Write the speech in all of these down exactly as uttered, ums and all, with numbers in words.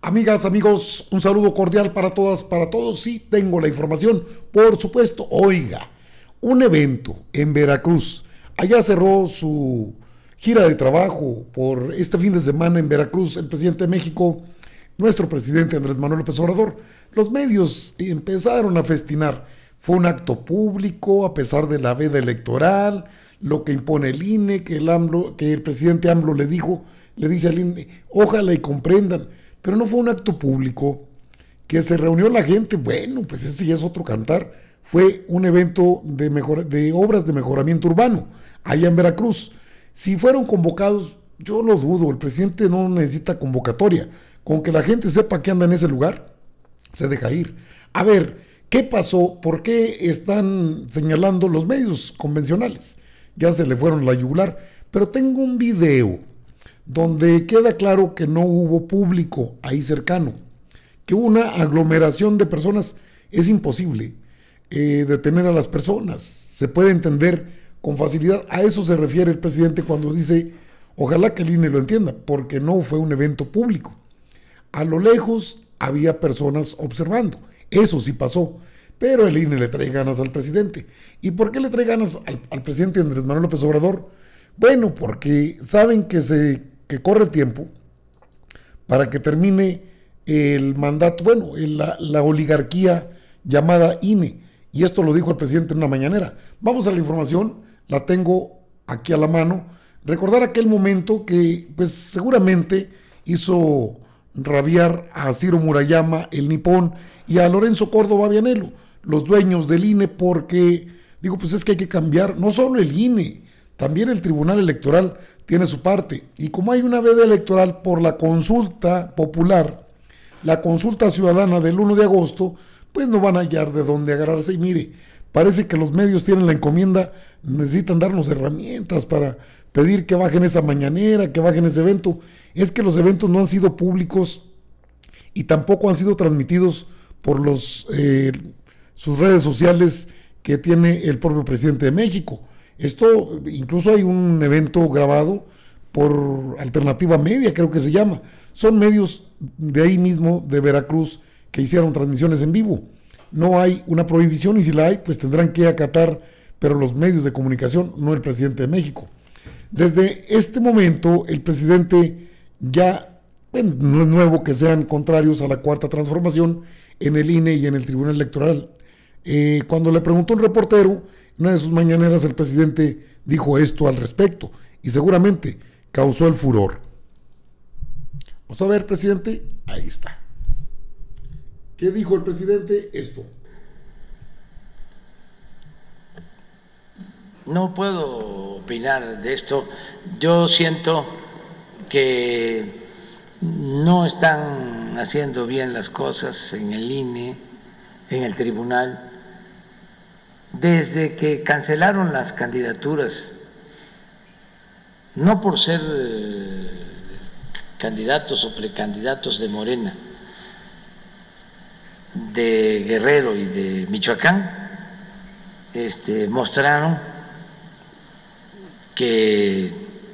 Amigas, amigos, un saludo cordial para todas, para todos. Sí, tengo la información, por supuesto. Oiga, un evento en Veracruz. Allá cerró su gira de trabajo por este fin de semana en Veracruz el presidente de México, nuestro presidente Andrés Manuel López Obrador. Los medios empezaron a festinar. Fue un acto público a pesar de la veda electoral, lo que impone el I N E, que el, AMLO, que el presidente AMLO le dijo, le dice al I N E, ojalá y comprendan. Pero no fue un acto público, que se reunió la gente, bueno, pues ese ya es otro cantar. Fue un evento de, mejor, de obras de mejoramiento urbano, allá en Veracruz. Si fueron convocados, yo lo dudo, el presidente no necesita convocatoria. Con que la gente sepa que anda en ese lugar, se deja ir. A ver, ¿qué pasó? ¿Por qué están señalando los medios convencionales? Ya se le fueron la yugular, pero tengo un video donde queda claro que no hubo público ahí cercano, que una aglomeración de personas es imposible eh, detener a las personas, se puede entender con facilidad. A eso se refiere el presidente cuando dice, ojalá que el I N E lo entienda, porque no fue un evento público. A lo lejos había personas observando, eso sí pasó, pero el I N E le trae ganas al presidente. ¿Y por qué le trae ganas al, al presidente Andrés Manuel López Obrador? Bueno, porque saben que se que corre tiempo para que termine el mandato, bueno, la, la oligarquía llamada I N E, y esto lo dijo el presidente en una mañanera. Vamos a la información, la tengo aquí a la mano. Recordar aquel momento que pues seguramente hizo rabiar a Ciro Murayama, el nipón, y a Lorenzo Córdoba Vianello, los dueños del I N E, porque digo, pues es que hay que cambiar, no solo el I N E, también el Tribunal Electoral tiene su parte. Y como hay una veda electoral por la consulta popular, la consulta ciudadana del primero de agosto, pues no van a hallar de dónde agarrarse. Y mire, parece que los medios tienen la encomienda, necesitan darnos herramientas para pedir que bajen esa mañanera, que bajen ese evento. Es que los eventos no han sido públicos y tampoco han sido transmitidos por los eh, sus redes sociales que tiene el propio presidente de México. Esto, incluso hay un evento grabado por Alternativa Media, creo que se llama. Son medios de ahí mismo, de Veracruz, que hicieron transmisiones en vivo. No hay una prohibición, y si la hay, pues tendrán que acatar, pero los medios de comunicación, no el presidente de México. Desde este momento, el presidente ya, bueno, no es nuevo que sean contrarios a la cuarta transformación en el I N E y en el Tribunal Electoral. Eh, cuando le preguntó un reportero, una de sus mañaneras, el presidente dijo esto al respecto y seguramente causó el furor. Vamos a ver, presidente, ahí está. ¿Qué dijo el presidente? Esto. No puedo opinar de esto. Yo siento que no están haciendo bien las cosas en el I N E, en el tribunal. Desde que cancelaron las candidaturas, no por ser eh, candidatos o precandidatos de Morena, de Guerrero y de Michoacán, este, mostraron que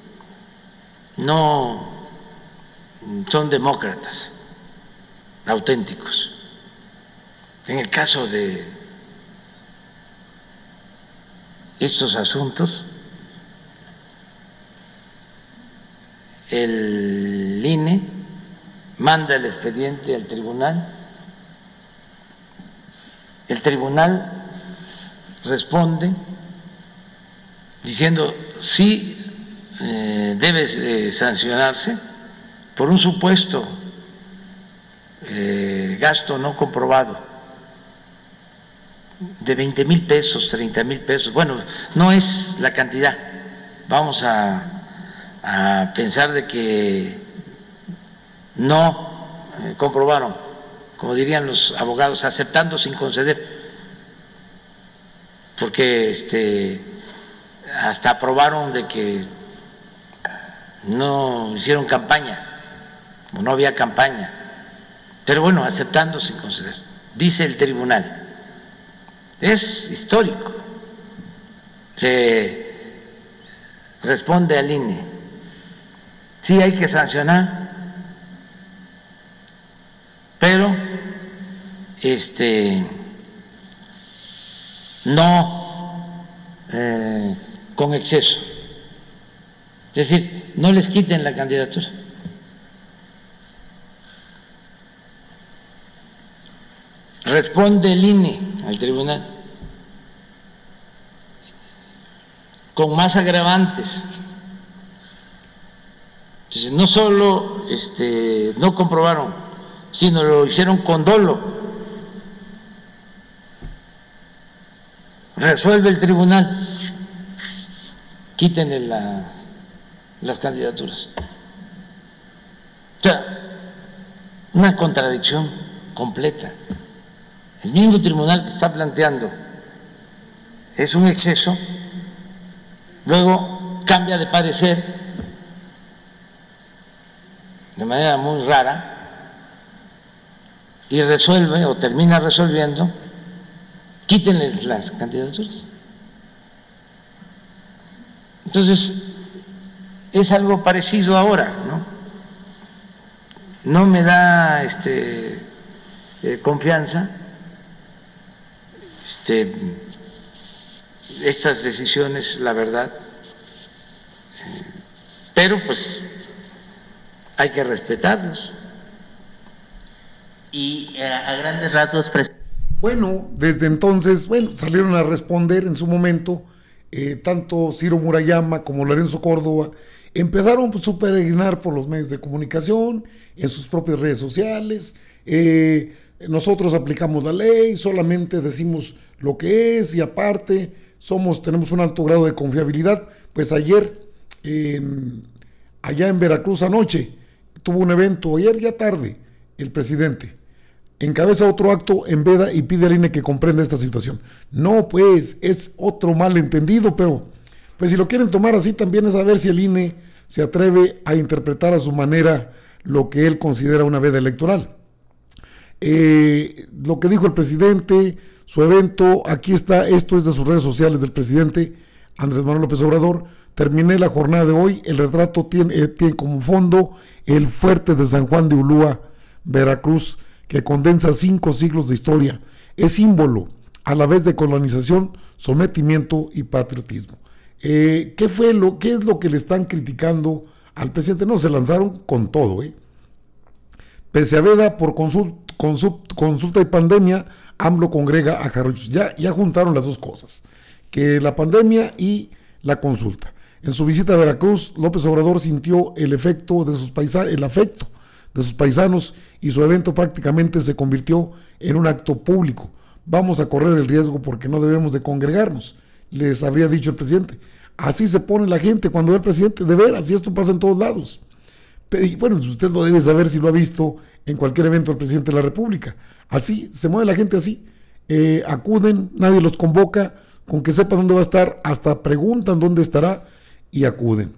no son demócratas auténticos. En el caso de estos asuntos, el I N E manda el expediente al tribunal, el tribunal responde diciendo sí eh, debe eh, sancionarse por un supuesto eh, gasto no comprobado de veinte mil pesos, treinta mil pesos. Bueno, no es la cantidad. Vamos a, a pensar de que no eh, comprobaron, como dirían los abogados, aceptando sin conceder, porque este, hasta aprobaron de que no hicieron campaña, o no había campaña, pero bueno, aceptando sin conceder, dice el tribunal. Es histórico. Se responde al I N E. Sí hay que sancionar pero este no eh, con exceso, es decir, no les quiten la candidatura. Responde el I N E al tribunal con más agravantes. Entonces, no solo este, no comprobaron, sino lo hicieron con dolo. Resuelve el tribunal, quítenle la, las candidaturas. O sea, una contradicción completa. El mismo tribunal que está planteando es un exceso, luego cambia de parecer de manera muy rara y resuelve o termina resolviendo, quítenles las candidaturas. Entonces, es algo parecido ahora, ¿no? No me da este, eh, confianza este, estas decisiones, la verdad, eh, pero pues hay que respetarlos. Y eh, a grandes rasgos... Bueno, desde entonces, bueno, salieron a responder en su momento, eh, tanto Ciro Murayama como Lorenzo Córdoba, empezaron pues, su peregrinar por los medios de comunicación, en sus propias redes sociales. eh, nosotros aplicamos la ley, solamente decimos lo que es y aparte somos, tenemos un alto grado de confiabilidad. Pues ayer, en, allá en Veracruz anoche, tuvo un evento, ayer ya tarde, el presidente encabeza otro acto en veda y pide al I N E que comprenda esta situación. No, pues, es otro malentendido, pero pues si lo quieren tomar así también es a ver si el I N E se atreve a interpretar a su manera lo que él considera una veda electoral. Eh, lo que dijo el presidente, su evento, aquí está, esto es de sus redes sociales del presidente Andrés Manuel López Obrador. Terminé la jornada de hoy, el retrato tiene, eh, tiene como fondo el fuerte de San Juan de Ulúa, Veracruz, que condensa cinco siglos de historia. Es símbolo a la vez de colonización, sometimiento y patriotismo. Eh, ¿qué fue lo, qué es lo que le están criticando al presidente? No, se lanzaron con todo, ¿eh? Pese a veda por consult, consult, consulta y pandemia, AMLO congrega a jarochos. Ya, ya juntaron las dos cosas, que la pandemia y la consulta. En su visita a Veracruz, López Obrador sintió el efecto de sus paisanos, el afecto de sus paisanos, y su evento prácticamente se convirtió en un acto público. Vamos a correr el riesgo porque no debemos de congregarnos, les habría dicho el presidente. Así se pone la gente cuando ve al presidente, de veras, y esto pasa en todos lados. Pero, y bueno, usted lo debe saber si lo ha visto en cualquier evento del presidente de la República. Así, se mueve la gente así. Eh, acuden, nadie los convoca, con que sepan dónde va a estar, hasta preguntan dónde estará y acuden.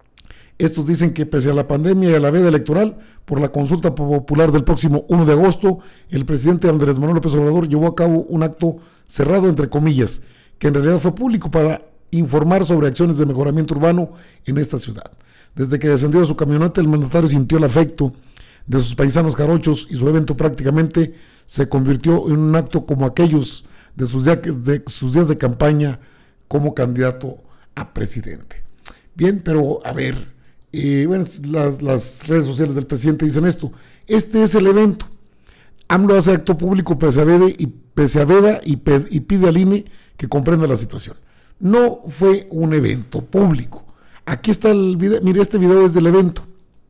Estos dicen que pese a la pandemia y a la veda electoral, por la consulta popular del próximo uno de agosto, el presidente Andrés Manuel López Obrador llevó a cabo un acto cerrado, entre comillas, que en realidad fue público, para informar sobre acciones de mejoramiento urbano en esta ciudad. Desde que descendió de su camioneta, el mandatario sintió el afecto de sus paisanos jarochos y su evento prácticamente se convirtió en un acto como aquellos de sus días de, sus días de campaña como candidato a presidente. Bien, pero a ver, eh, bueno, las, las redes sociales del presidente dicen esto: este es el evento. AMLO hace acto público pese a veda y, pese a veda y, pe, y pide al I N E que comprenda la situación. No fue un evento público. Aquí está el video, mire, este video es del evento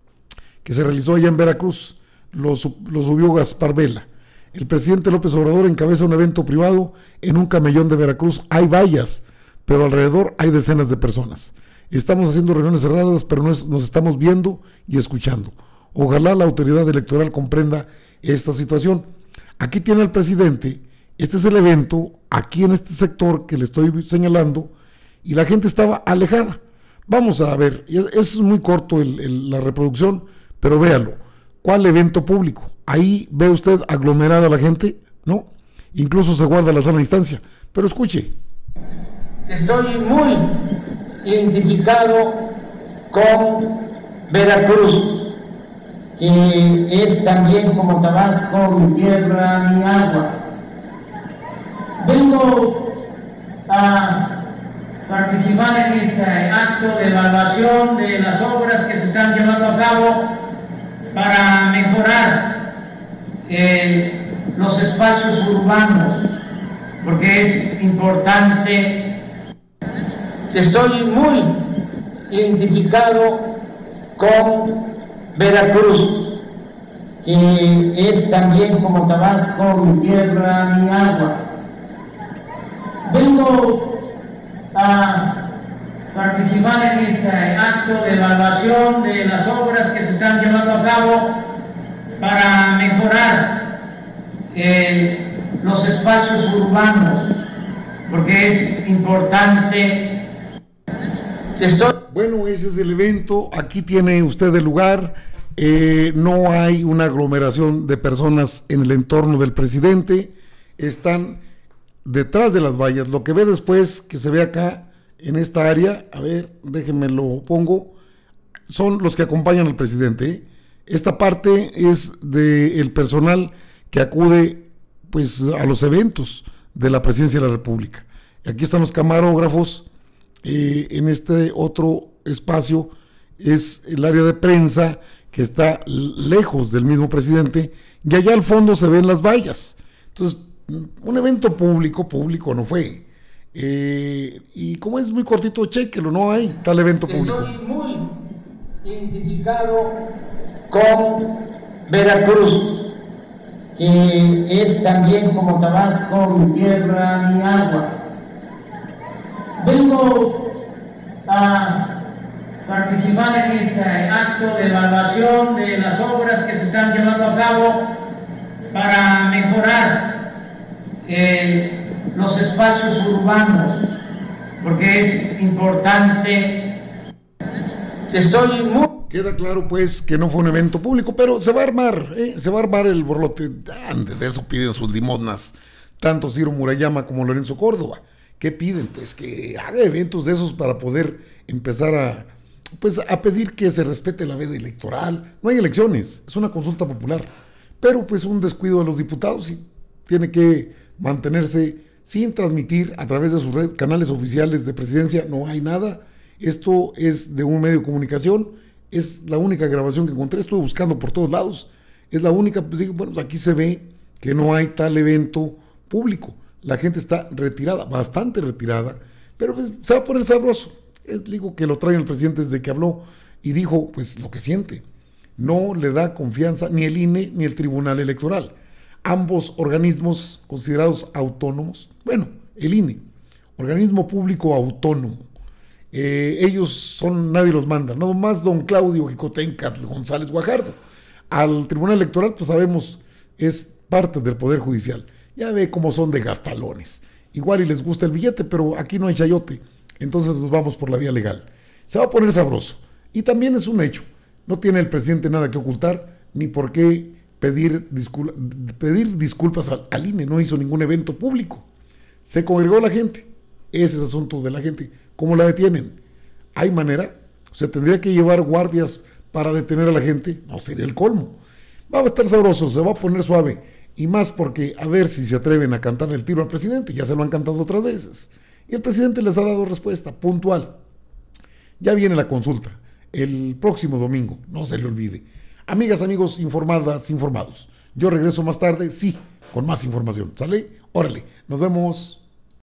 que se realizó allá en Veracruz, lo, lo subió Gaspar Vela. El presidente López Obrador encabeza un evento privado en un camellón de Veracruz. Hay vallas, pero alrededor hay decenas de personas. Estamos haciendo reuniones cerradas, pero nos, nos estamos viendo y escuchando. Ojalá la autoridad electoral comprenda esta situación. Aquí tiene al presidente, este es el evento, aquí en este sector que le estoy señalando, y la gente estaba alejada. Vamos a ver, es, es muy corto el, el, la reproducción, pero véalo. ¿Cuál evento público? Ahí ve usted aglomerada a la gente, ¿no? Incluso se guarda la sana distancia. Pero escuche. Estoy muy identificado con Veracruz que es también como Tabasco, mi tierra, mi agua. Vengo a participar en este acto de evaluación de las obras que se están llevando a cabo para mejorar eh, los espacios urbanos, porque es importante. Estoy muy identificado con Veracruz, que es también como Tabasco, mi tierra, mi agua. Vengo a participar en este acto de evaluación de las obras que se están llevando a cabo para mejorar eh, los espacios urbanos, porque es importante. Estoy... Bueno, ese es el evento, aquí tiene usted el lugar, eh, no hay una aglomeración de personas en el entorno del presidente, están detrás de las vallas. Lo que ve después, que se ve acá en esta área, a ver, déjenme lo pongo, son los que acompañan al presidente, ¿eh? Esta parte es del personal que acude pues a los eventos de la presidencia de la República. Aquí están los camarógrafos, eh, en este otro espacio es el área de prensa que está lejos del mismo presidente, y allá al fondo se ven las vallas. Entonces, un evento público, público no fue. Eh, y como es muy cortito, chéquelo, no hay tal evento público. Estoy muy identificado con Veracruz, que es también como Tabasco, mi tierra, mi agua. Vengo a participar en este acto de evaluación de las obras que se están llevando a cabo para mejorar Eh, los espacios urbanos, porque es importante. Estoy muy... Queda claro pues que no fue un evento público, pero se va a armar, ¿eh? se va a armar el borlote. De eso piden sus limosnas tanto Ciro Murayama como Lorenzo Córdoba. ¿Qué piden? Pues que haga eventos de esos para poder empezar a, pues, a pedir que se respete la veda electoral. No hay elecciones, es una consulta popular, pero pues un descuido de los diputados y tiene que mantenerse sin transmitir a través de sus redes, canales oficiales de presidencia. No hay nada. Esto es de un medio de comunicación, es la única grabación que encontré, estuve buscando por todos lados, es la única. Pues digo, bueno, aquí se ve que no hay tal evento público, la gente está retirada, bastante retirada, pero pues se va a poner sabroso. Es, digo que lo trae el presidente desde que habló y dijo pues lo que siente. No le da confianza ni el I N E ni el Tribunal Electoral, ambos organismos considerados autónomos. Bueno, el I N E, organismo público autónomo, eh, ellos son, nadie los manda, no más don Claudio Jicotenca González Guajardo. Al Tribunal Electoral, pues sabemos, es parte del Poder Judicial. Ya ve cómo son de gastalones, igual y les gusta el billete, pero aquí no hay chayote, entonces nos vamos por la vía legal. Se va a poner sabroso, y también es un hecho, no tiene el presidente nada que ocultar, ni por qué Pedir, discul pedir disculpas al, al I N E. No hizo ningún evento público, se congregó la gente, ese es asunto de la gente. ¿Cómo la detienen? ¿Hay manera? O sea, tendría que llevar guardias para detener a la gente, no sería el colmo. Va a estar sabroso, se va a poner suave, y más porque a ver si se atreven a cantar el tiro al presidente. Ya se lo han cantado otras veces y el presidente les ha dado respuesta puntual. Ya viene la consulta el próximo domingo, no se le olvide. Amigas, amigos, informadas, informados. Yo regreso más tarde, sí, con más información. ¿Sale? Órale, nos vemos.